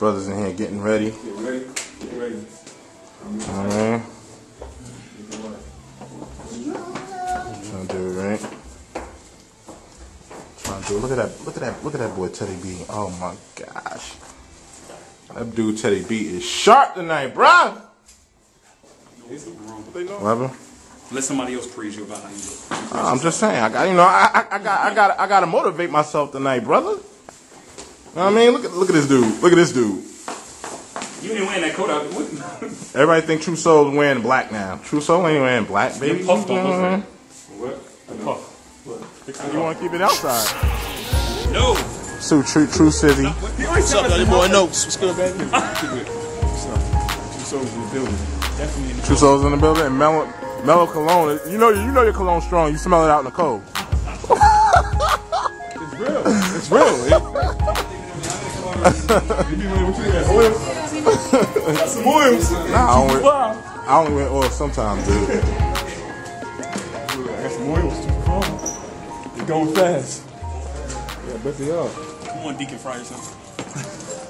Brothers in here getting ready. Get ready. Get ready. Alright. Trying to do it right. Trying to do it. Look at that boy Teddy B. Oh my gosh. That dude Teddy B is sharp tonight, bruh. Whatever. Let somebody else praise you about how you look. I'm just saying, I gotta motivate myself tonight, brother. You know what I mean? Look at this dude. Look at this dude. You ain't wearing that coat out. Everybody think TruSol is wearing black now. TruSol ain't wearing black, baby. Your puff don't look right. What? The puff. You want to keep it outside? No. So True City. What's up, buddy? Boy, Notes. What's good, baby? TruSol's in the building. Definitely in the building. TruSol's in the building. And Mellow Cologne. You know your cologne's strong. You smell it out in the cold. It's real. It's real. You be wearing what you wear? Oils? Got some oils. Nah, I only wear oil sometimes, dude. I got some oils too. You're going fast. Yeah, bet they are. Come on, Deacon, fry yourself.